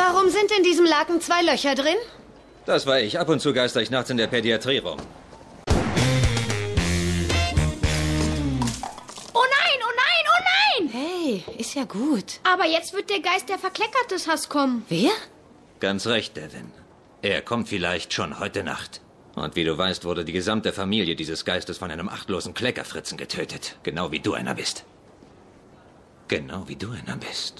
Warum sind in diesem Laken 2 Löcher drin? Das war ich. Ab und zu geister ich nachts in der Pädiatrie rum. Oh nein, oh nein, oh nein! Hey, ist ja gut. Aber jetzt wird der Geist der Verkleckertes kommen. Wer? Ganz recht, Devin. Er kommt vielleicht schon heute Nacht. Und wie du weißt, wurde die gesamte Familie dieses Geistes von einem achtlosen Kleckerfritzen getötet. Genau wie du einer bist. Genau wie du einer bist.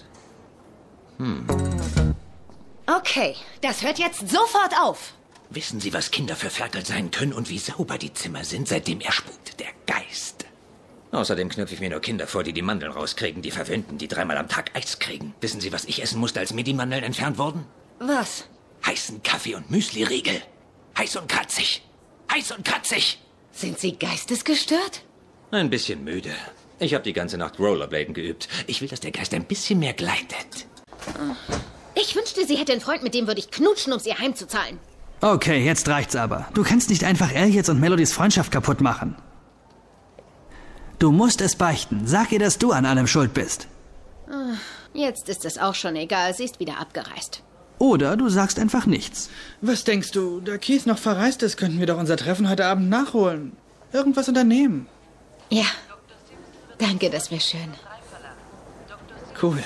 Okay, das hört jetzt sofort auf. Wissen Sie, was Kinder für Ferkel sein können und wie sauber die Zimmer sind, seitdem er spukt? Der Geist. Außerdem knüpfe ich mir nur Kinder vor, die die Mandeln rauskriegen, die Verwöhnten, die 3-mal am Tag Eis kriegen. Wissen Sie, was ich essen musste, als mir die Mandeln entfernt wurden? Was? Heißen Kaffee und Müsli-Riegel. Heiß und kratzig. Heiß und kratzig. Sind Sie geistesgestört? Ein bisschen müde. Ich habe die ganze Nacht Rollerbladen geübt. Ich will, dass der Geist ein bisschen mehr gleitet. Ich wünschte, sie hätte einen Freund, mit dem würde ich knutschen, um ihr heimzuzahlen. Okay, jetzt reicht's aber. Du kannst nicht einfach Elliots und Melodies Freundschaft kaputt machen. Du musst es beichten. Sag ihr, dass du an allem schuld bist. Jetzt ist es auch schon egal, sie ist wieder abgereist. Oder du sagst einfach nichts. Was denkst du? Da Keith noch verreist ist, könnten wir doch unser Treffen heute Abend nachholen. Irgendwas unternehmen. Ja, danke, das wäre schön. Cool.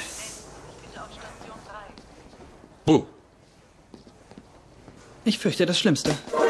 Buh. Ich fürchte das Schlimmste.